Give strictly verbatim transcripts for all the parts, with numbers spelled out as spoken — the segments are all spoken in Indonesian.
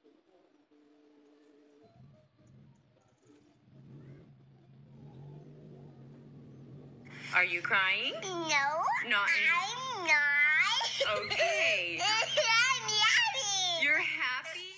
Are you crying? No, Not in- I'm not. Okay. I'm happy. You're happy?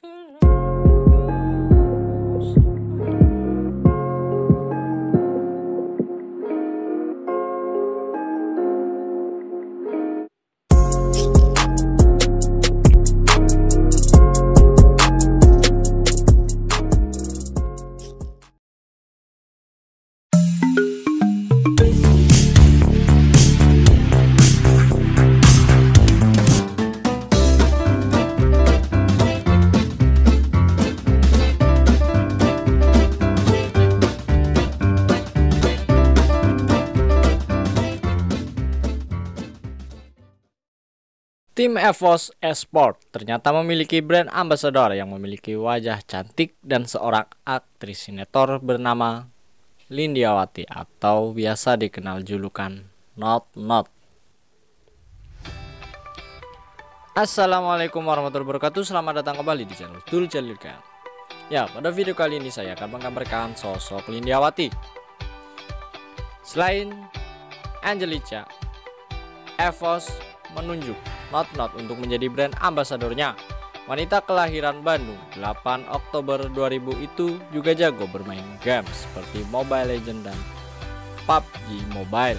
Tim EVOS Esport ternyata memiliki brand ambassador yang memiliki wajah cantik dan seorang aktris sinetron bernama Lindiawati atau biasa dikenal julukan Not Not. Assalamualaikum warahmatullahi wabarakatuh. Selamat datang kembali di channel Tul Jalilkan. Ya, pada video kali ini saya akan menggambarkan sosok Lindiawati. Selain Angelica, EVOS menunjuk Not Not untuk menjadi brand ambasadornya. Wanita kelahiran Bandung delapan Oktober dua ribu itu juga jago bermain game seperti Mobile Legends dan P U B G Mobile.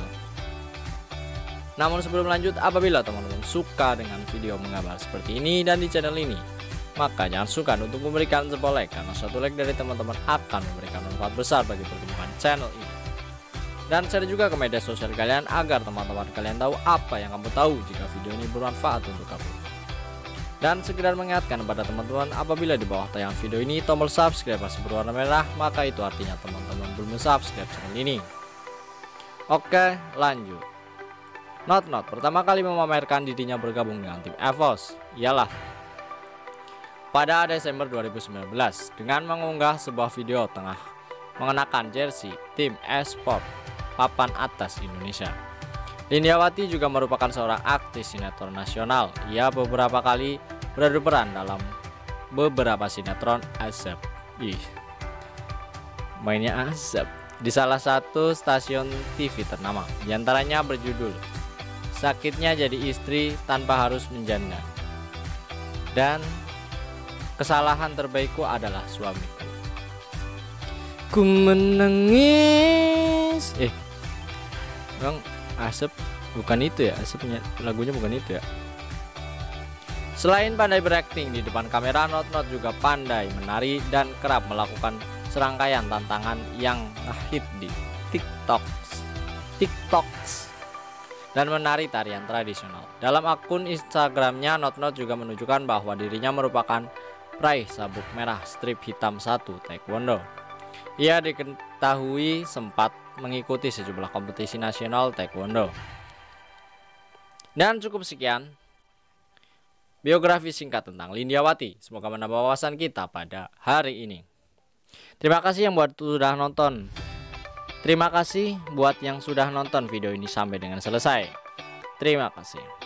Namun sebelum lanjut, apabila teman-teman suka dengan video menggambar seperti ini dan di channel ini, maka jangan sukar untuk memberikan jempol like, karena satu like dari teman-teman akan memberikan manfaat besar bagi perkembangan channel ini. Dan share juga ke media sosial kalian agar teman-teman kalian tahu apa yang kamu tahu jika video ini bermanfaat untuk kamu. Dan sekedar mengingatkan kepada teman-teman, apabila di bawah tayangan video ini tombol subscribe masih berwarna merah, maka itu artinya teman-teman belum subscribe channel ini. Oke, lanjut. Not Not pertama kali memamerkan dirinya bergabung dengan tim EVOS ialah pada Desember dua ribu sembilan belas dengan mengunggah sebuah video tengah mengenakan jersey tim e-sport papan atas Indonesia. Lindiawati juga merupakan seorang aktris sinetron nasional. Ia beberapa kali beradu peran dalam beberapa sinetron Asap. Ih, mainnya Asap di salah satu stasiun T V ternama. Di antaranya berjudul Sakitnya Jadi Istri Tanpa Harus Menjanda dan Kesalahan Terbaikku Adalah Suamiku. Ku menangis. Eh, Bang, Asep bukan itu ya? Asepnya lagunya bukan itu ya? Selain pandai berakting di depan kamera, Not Not juga pandai menari dan kerap melakukan serangkaian tantangan yang ngehit di TikToks, TikToks dan menari tarian tradisional. Dalam akun Instagramnya, Not Not juga menunjukkan bahwa dirinya merupakan peraih sabuk merah strip hitam satu Taekwondo. Ia diketahui sempat mengikuti sejumlah kompetisi nasional Taekwondo. Dan cukup sekian biografi singkat tentang Lindiawati. Semoga menambah wawasan kita pada hari ini. Terima kasih yang buat sudah nonton. Terima kasih buat yang sudah nonton video ini sampai dengan selesai. Terima kasih.